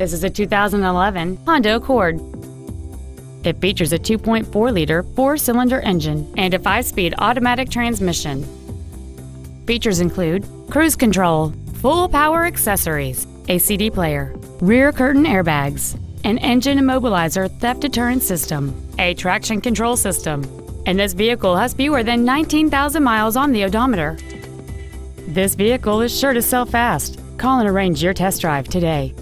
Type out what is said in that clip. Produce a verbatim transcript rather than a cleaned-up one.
This is a two thousand eleven Honda Accord. It features a two point four liter four-cylinder engine and a five-speed automatic transmission. Features include cruise control, full power accessories, a C D player, rear curtain airbags, an engine immobilizer theft deterrent system, a traction control system, and this vehicle has fewer than nineteen thousand miles on the odometer. This vehicle is sure to sell fast. Call and arrange your test drive today.